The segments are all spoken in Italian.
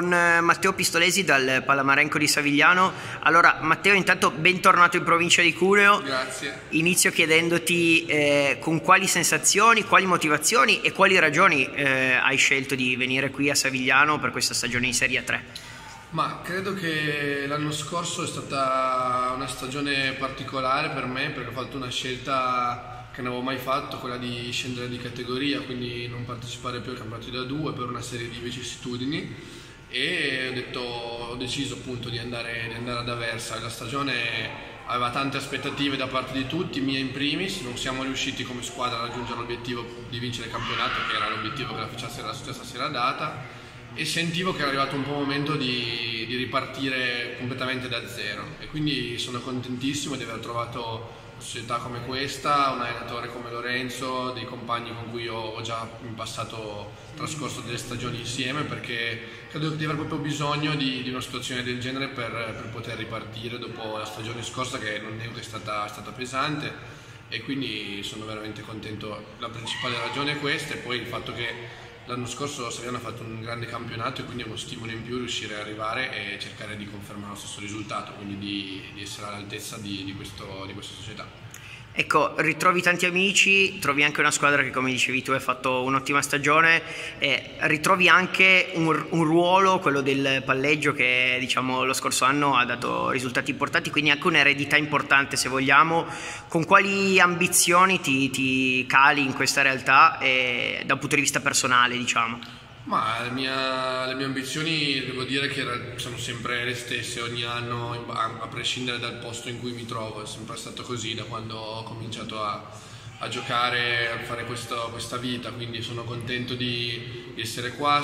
con Matteo Pistolesi dal Palamarenco di Savigliano. Allora Matteo, intanto bentornato in provincia di Cuneo. Grazie. Inizio chiedendoti con quali sensazioni, quali motivazioni e quali ragioni hai scelto di venire qui a Savigliano per questa stagione in Serie 3. Ma credo che l'anno scorso è stata una stagione particolare per me, perché ho fatto una scelta che non avevo mai fatto, quella di scendere di categoria, quindi non partecipare più al campionato da 2 per una serie di vicissitudini, e ho deciso appunto di andare ad Aversa. La stagione aveva tante aspettative da parte di tutti, mie in primis. Non siamo riusciti come squadra a raggiungere l'obiettivo di vincere il campionato, che era l'obiettivo che la stessa si era data, e sentivo che era arrivato un po' il momento di ripartire completamente da zero, e quindi sono contentissimo di aver trovato una società come questa, un allenatore come Lorenzo, dei compagni con cui ho già in passato trascorso delle stagioni insieme, perché credo di aver proprio bisogno di una situazione del genere per poter ripartire dopo la stagione scorsa, che non nego che è stata pesante, e quindi sono veramente contento. La principale ragione è questa, e poi il fatto che l'anno scorso Savigliano ha fatto un grande campionato, e quindi è uno stimolo in più riuscire ad arrivare e cercare di confermare lo stesso risultato, quindi di essere all'altezza di questa società. Ecco, ritrovi tanti amici, trovi anche una squadra che, come dicevi tu, hai fatto un'ottima stagione, ritrovi anche un ruolo, quello del palleggio, che diciamo lo scorso anno ha dato risultati importanti, quindi anche un'eredità importante, se vogliamo. Con quali ambizioni ti cali in questa realtà da un punto di vista personale, diciamo? Ma le mie ambizioni, devo dire che sono sempre le stesse ogni anno, a prescindere dal posto in cui mi trovo. È sempre stato così da quando ho cominciato a giocare, a fare questa vita, quindi sono contento di essere qua,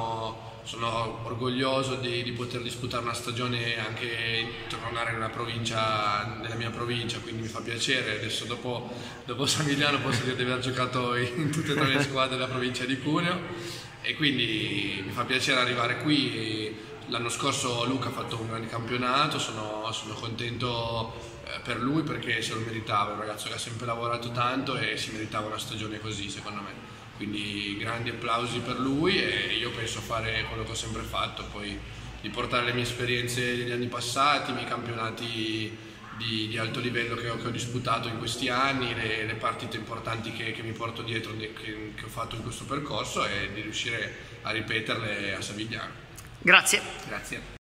sono orgoglioso di poter disputare una stagione, anche tornare nella mia provincia, quindi mi fa piacere. Adesso dopo Savigliano posso dire di aver giocato in tutte e tre le squadre della provincia di Cuneo, e quindi mi fa piacere arrivare qui. L'anno scorso Luca ha fatto un grande campionato, sono contento per lui, perché se lo meritava. È un ragazzo che ha sempre lavorato tanto e si meritava una stagione così, secondo me. Quindi grandi applausi per lui, e io penso fare quello che ho sempre fatto, poi di portare le mie esperienze degli anni passati, i miei campionati di alto livello che ho disputato in questi anni, le partite importanti che mi porto dietro, che ho fatto in questo percorso, e di riuscire a ripeterle a Savigliano. Grazie. Grazie.